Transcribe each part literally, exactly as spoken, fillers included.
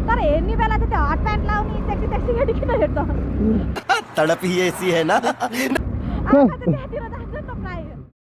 तर हेर्ने बेला चाहिँ त्यो हट प्यान्ट लाउने सेक्सी सेक्सी केटी किन हेर्छ तडप ही ऐसी है ना आँखा चाहिँ त्यहाँतिर जान्छ नि त प्राय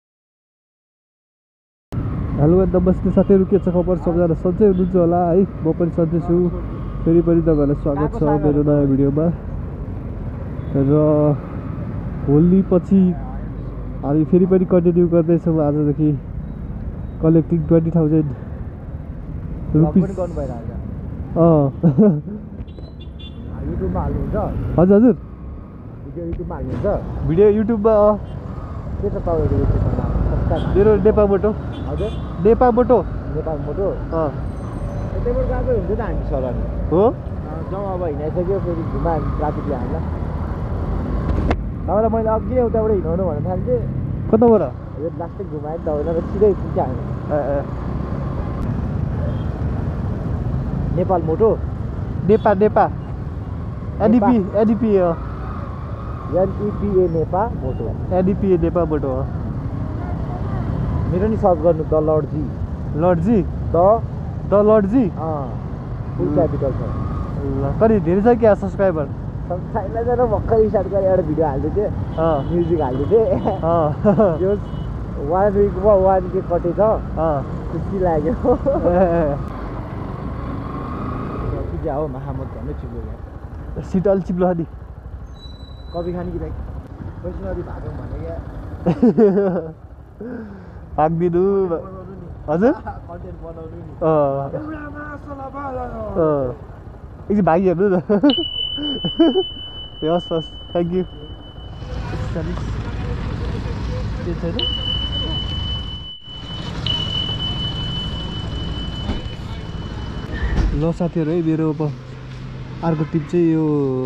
हेलो नमस्ते साथीहरू के छ खबर सबैजना सन्चै हुनुहुन्छ होला है म पनि सन्चै छु फेरि पनि तपाईँहरूलाई स्वागत छ मेरो नयाँ भिडियोमा र होली पछि हामी फेरि पनि कन्टिन्यू गर्दैछौँ आजदेखि कलेक्टिङ ट्वेन्टी थाउजन्ड रुपिस अँ युट्युबमा हाल्नुहुन्छ हजुर हजुर भिडियो युट्युबमा हाल्नुहुन्छ भिडियो युट्युबमा के छ तपाईँको युट्युबमा नाम मेरो नेपाल मोटो हजुर नेपाल मोटो नेपाल मोटो अँ त्यहाँबाट गएको हुन्छ त हामी सरनी हो जाउँ अब हिँडाइसक्यो फेरि घुमा ट्राफिकले हामीलाई तपाईँलाई मैले अघि उताबाट हिँडाउनु भन्न थाल्थेँ कताबाट यो लास्टै घुमाएँ तपाईँलाई सिधै पुग्छ हामी नेपाल मोटो नेपा नेपा एडिपी एडिपी एनइपिए नेपा मोटो एडिपी नेपा मोटो हो मेरो नि सर्च गर्नु द लर्डजी लर्डजी द द लर्डजी अँ फुल क्यापिटल छ ल कति धेरै छ क्या सब्सक्राइबर छैन जरा भर्खर स्टार्ट गरेर एउटा भिडियो हाल्दै थिएँ अँ म्युजिक हाल्दै थिएँ अँ त्यो वान विकमा वान के कटेछ अँ खुसी लाग्यो पूजा हो महामत झन्डै चिप्लो भयो सिट अलि चिप्लो नि कफी खाने कि पैसा नदी भागौँ भने क्या भागिदिनु हजुर कन्टेन्ट बनाउनु नि अँ अँ एकछिन भागिहाल्नु न हस् हस् थ्याङ्क यू के छैन ल साथीहरू है मेरो अब अर्को टिप चाहिँ यो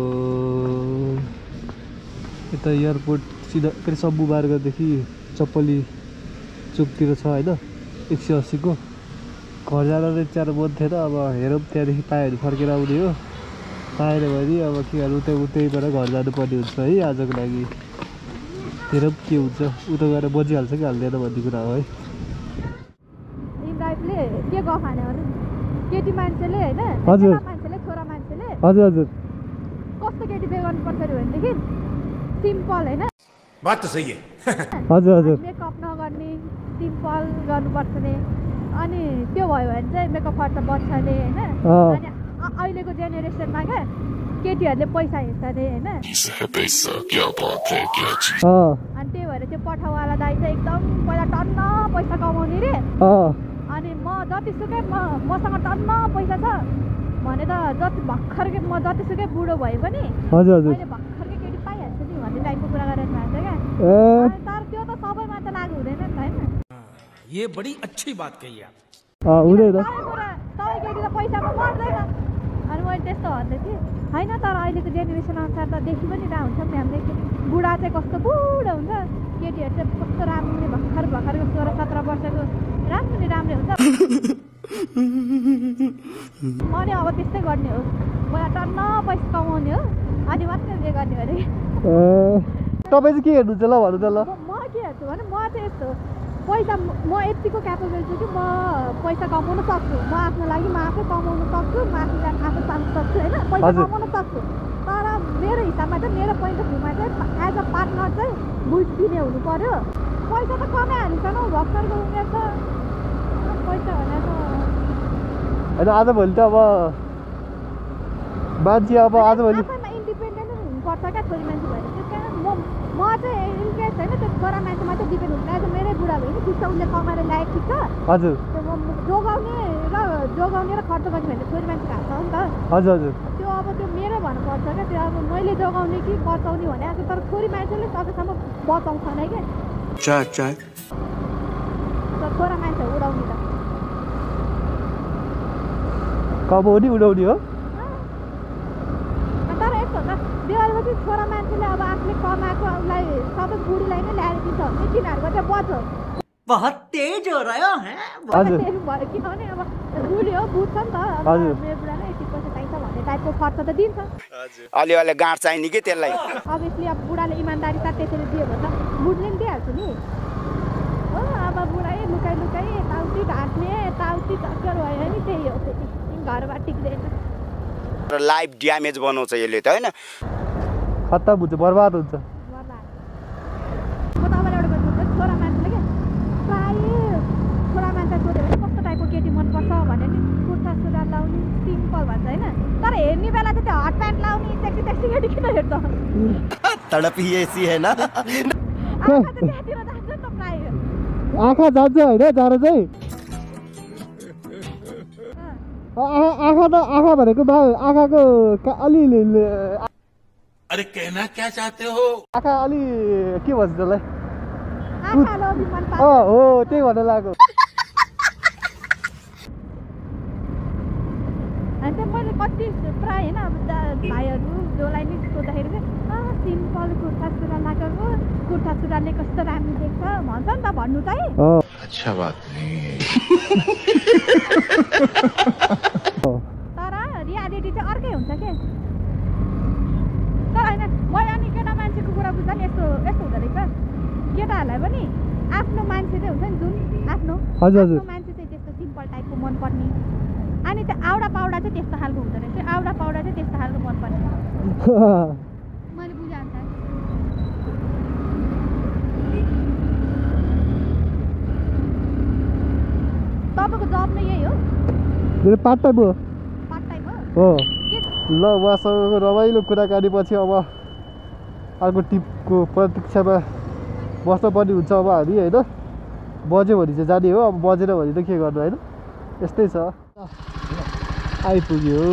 यता एयरपोर्ट सिधा फेरि सम्बु मार्गदेखि चप्पली चोकतिर छ होइन एक सय अस्सीको घर जान नै चार मन थिएन अब हेरौँ त्यहाँदेखि पायो भने फर्केर आउने हो पाएन भने अब के गर्नु उतै उतैबाट घर जानुपर्ने हुन्छ है आजको लागि हेरौँ के हुन्छ उता गएर बजिहाल्छ कि हाल्दैन भन्ने कुरा हो है इन्द्राइफले के गखाने अरे केटी मान्छेले होइन हजुर मान्छेले छोरा मान्छेले हजुर हजुर कस्तो केटी बे गर्नुपर्छ अरे भनेदेखि सिम्पल होइन बात तो सही है हजुर हजुर मेकअप नगर्ने सिम्पल गर्नुपर्छ नि अनि त्यो भयो भने चाहिँ मेकअप खर्च बच्छ अरे होइन अनि अहिलेको जेनेरेसनमा क्या केटीहरूले पैसा हेर्छ अरे होइन अनि त्यही भएर त्यो पठाउवाला दाइ चाहिँ एकदम पहिला टन्न पैसा कमाउने रे अनि म जतिसुकै म मसँग टन्न पैसा छ भने त जति भर्खरकै म जतिसुकै बुढो भए पनि मैले भर्खरकै केटी पाइहाल्छु नि भन्ने टाइपको कुरा गरेर खान्छ क्या तर त्यो त सबैमा त लागु हुँदैन नि त होइन ये बड़ी अच्छी बात कही आप हुँदैन सबै केटी त पैसामा मर्दैन अनि मैले त्यस्तो भन्दै थिएँ होइन तर अहिलेको जेनेरेसन अनुसार त देखि पनि राम्रो हुन्छ नि हामीले बुढा चाहिँ कस्तो बुढो हुन्छ केटीहरू चाहिँ कस्तो राम्रो भर्खर भर्खरको सोह्र सत्र वर्षको राम्रो नि राम्रै हुन्छ म नि अब त्यस्तै गर्ने हो मलाई टन्न पैसा कमाउने हो अनि मात्रै उयो गर्ने अरे तपाईँ चाहिँ के हेर्नुहुन्छ ल भन्नु त ल म के हेर्छु भने म चाहिँ यस्तो पैसा म यतिको क्यापेबल छु कि म पैसा कमाउन सक्छु म आफ्नो लागि म आफै कमाउन सक्छु म आफ्नो लागि आफै चाल्न सक्छु होइन पैसा कमाउन सक्छु तर मेरो हिसाबमा चाहिँ मेरो पोइन्ट अफ भ्यूमा चाहिँ एज अ पार्टनर चाहिँ बुझिदिने हुनु पर्यो पैसा त कमाइहाल्छ न भर्खरको उमेर छ पैसा भनेर त होइन आजभोलि त अब मान्छे अब आजभोलि इन्डिपेन्डेन्ट हुनुपर्छ क्या छोरी मान्छे भएर त्यस कारण म म चाहिँ इन्ट्रेस्ट होइन त्यो छोरा मान्छेमा चाहिँ डिपेन्ड हुन्छ एज मेरै बुढा भयो नि ठिक छ उसले कमाएर ल्याएको ठिक छ हजुर जोगाउने र जोगाउने र खर्च गर्ने भने छोरी मान्छेको हात छ नि त हजुर हजुर त्यो अब त्यो मेरो भन्नुपर्छ क्या त्यो अब मैले जोगाउने कि बचाउने भने अब तर छोरी मान्छेले सकेसम्म बचाउँछ नै क्या छोरा मान्छे उडाउने त कमाउने उडाउने हो तर यस्तो हुन्छ बिहारपछि छोरा मान्छेले अब आफूले कमाएको उसलाई सबै बुढीलाई नै ल्याएर दिन्छ भने तिनीहरूको चाहिँ बच बहुत तेज हो रहा है भयो किनभने अब बुढी हो बुझ्छ नि त अब मेरो बुढालाई यति पैसा चाहिन्छ भन्ने टाइपको खर्च त दिन्छ अलि अलि गाँठ चाहिने कि त्यसलाई अभियसली अब बुढाले इमान्दारी साथ त्यसरी दियो भने त बुढले पनि दिइहाल्छ नि हो अब बुढाइ लुकाइ लुकाइ यताउति ढाँट्ने यताउति चक्कर भयो नि त्यही हो फेरि घरबाट टिक्दैन र लाइफ ड्यामेज बनाउँछ यसले त होइन खत्तम हुन्छ बर्बाद हुन्छ म तपाईँलाई एउटा कुरा सोध्छु छोरा मान्छेले क्या प्रायः छोरा मान्छे सोध्यो भने कस्तो टाइपको केटी मनपर्छ भने नि कुर्ता सुरुवाल लाउने सिम्पल भन्छ होइन तर हेर्ने बेला चाहिँ त्यो हट प्यान्ट लाउने सेक्सी सेक्सी केटी किन हेर्छ तडप ही ऐसी है ना आँखा चाहिँ त्यहाँतिर जान्छ नि त प्रायः आँखा जान्छ होइन जाँदा चाहिँ आँखा त आँखा भनेको बा आँखाको अलिअलि अरे कहना क्या चाहते हो आँखा अलि के भन्छ त्यसलाई आँखा लोभी मन पर्छ अँ हो त्यही भन्न लाग्यो अनि चाहिँ मैले कति प्रायः होइन अब भाइहरू जसलाई नि सोद्धाखेरि चाहिँ सिम्पल कुर्ता सुरुवाल लगाएको कुर्ता सुरुवालले कस्तो राम्रो देख्छ भन्छ नि त भन्नु चाहिँ अच्छा बात नहीं तर रियालिटी चाहिँ अर्कै हुन्छ के तर होइन मैले अनि केटा मान्छेको कुरा बुझ्दा नि यस्तो यस्तो हुँदो रहेछ केटाहरूलाई पनि आफ्नो मान्छे चाहिँ हुन्छ नि जुन आफ्नो आफ्नो मान्छे चाहिँ त्यस्तो सिम्पल टाइपको मनपर्ने अनि त्यो आउडा पाउडा चाहिँ त्यस्तो खालको हुँदो रहेछ आउडा पाउडा चाहिँ त्यस्तो खालको मनपर्ने मैले बुझाएँ अन्त तपाईँको जब नै यही हो मेरो पार्ट टाइम हो पार्ट टाइम हो हो के ल उहाँसँग रमाइलो कुराकानी पछि अब अर्को टिपको प्रतीक्षामा बस्नुपर्ने हुन्छ अब हामी होइन बज्यो भने चाहिँ जाने हो अब बजेन भने त के गर्नु होइन यस्तै छ आइपुग्यो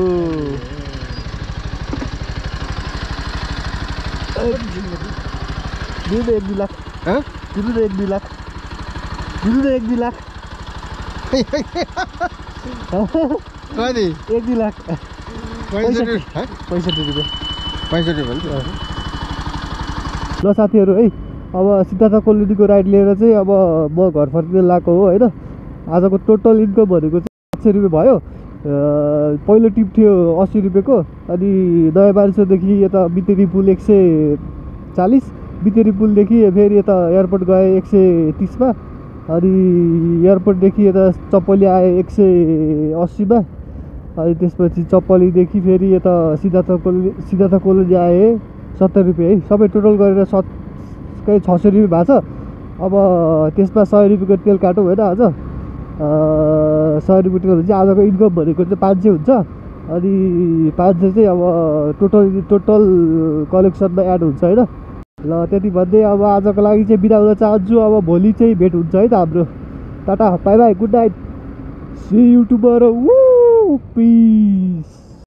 दिनु न एक दुई लाख दिनु न एक दुई लाख दिनु न एक दुई लाख कति एक दुई लाख पैँसठी पैँसठी रुपियाँ पैँसठी भयो ल साथीहरू है अब सिद्धार्थ कोलोनीको राइड लिएर चाहिँ अब म घर फर्किँदै लगाएको हो होइन आजको टोटल इन्कम भनेको चाहिँ आठ सय रुपियाँ भयो पहिलो टिप थियो अस्सी रुपियाँको अनि नयाँ बारिसदेखि यता बितेरी पुल एक सय चालिस बितेरी पुलदेखि फेरि यता एयरपोर्ट गए एक सय तिसमा अनि एयरपोर्टदेखि यता चप्पली आए एक सय अस्सीमा अनि त्यसपछि चप्पलीदेखि फेरि यता सिद्धार्थ कोलोनी सिद्धार्थ कोलोनी आए सत्तर रुपियाँ है सबै टोटल गरेर सत् कहीँ छ सय रुपियाँ भएको छ अब त्यसमा सय रुपियाँको तेल काटौँ होइन आज सय रुपियाँ तेल चाहिँ आजको इन्कम भनेको चाहिँ पाँच सय हुन्छ अनि पाँच सय चाहिँ अब टोटल टोटल कलेक्सनमा एड हुन्छ होइन ल त्यति भन्दै अब आजको लागि चाहिँ बिदा हुन चाहन्छु अब भोलि चाहिँ भेट हुन्छ है त हाम्रो tata bye bye good night see you tomorrow वू पिस